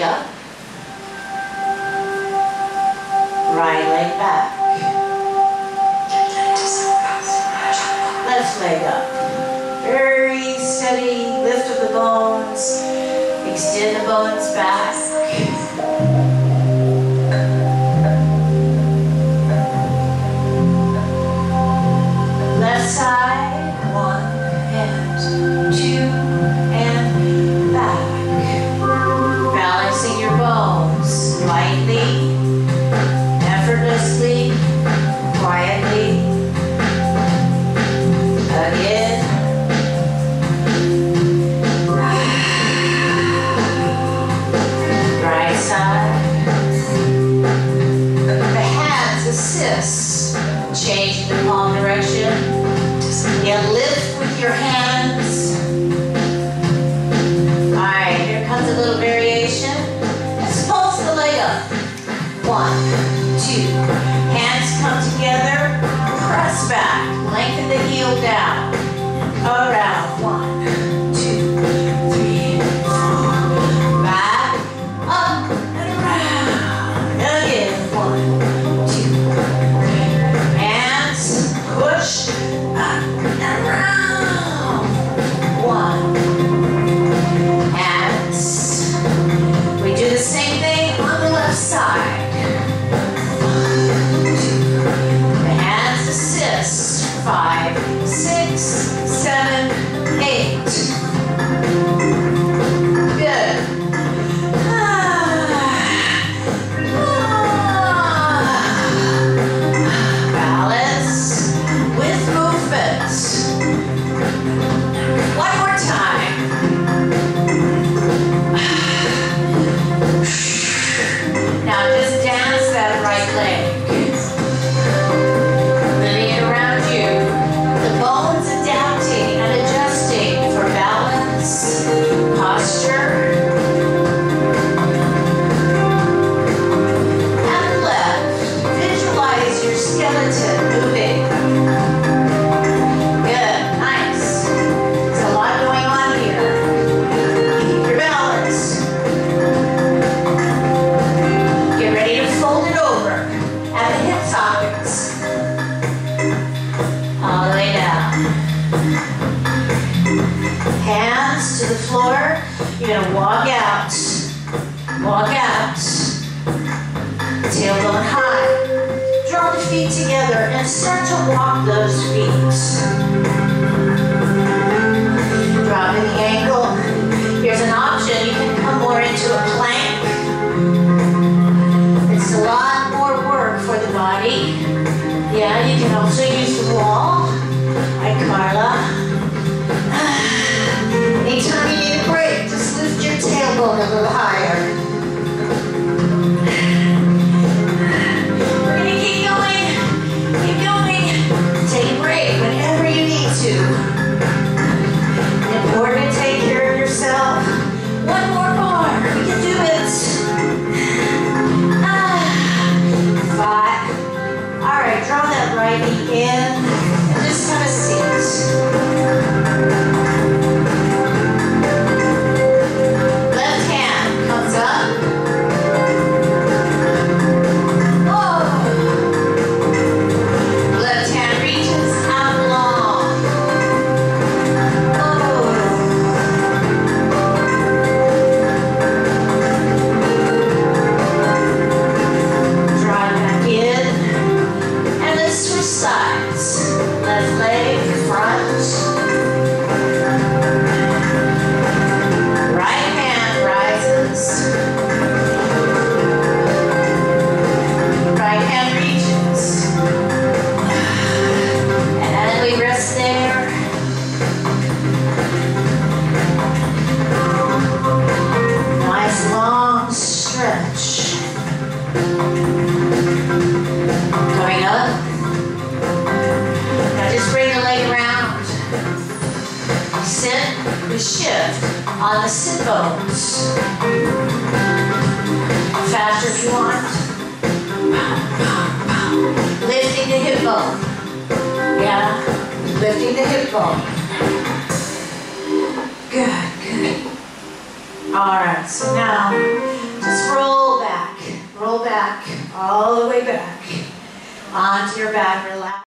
leg up. Right leg back. Left leg up. Very steady lift of the bones. Extend the bones back. Left side, 1 and 2 and back. Balancing your bones lightly, effortlessly, quietly. Again. Right side. The hands assist, changing the palm direction. You lift with your hands. Alright, here comes a little variation. Let's pulse the leg up. 1, 2. Hands come together. Press back. Lengthen the heel down. Around. 1, 2, 3, 4. Back. Up and around. Again. 1, 2, 3. Hands. Push. Up and around. 1. Hands. We do the same thing on the left side. 5, 6, 7, 8. Good. Balance with movement. One more time. Now just dance that right leg. You're going to walk out, tailbone high. Draw the feet together and start to walk those feet. Dropping the ankle. Here's an option. You can come more into a plank. It's a lot more work for the body. Yeah, you can also use the wall, like Carla. Anytime you need a break, just lift your tailbone a little higher. We're going to keep going. Take a break whenever you need to. Important to take care of yourself. One more bar. We can do it. 5. Alright, draw that right knee in and just have a seat. Shift on the sit bones. Faster if you want. Lifting the hip bone. Yeah, lifting the hip bone. Good, good. All right, so now back, all the way back, onto your back, relax.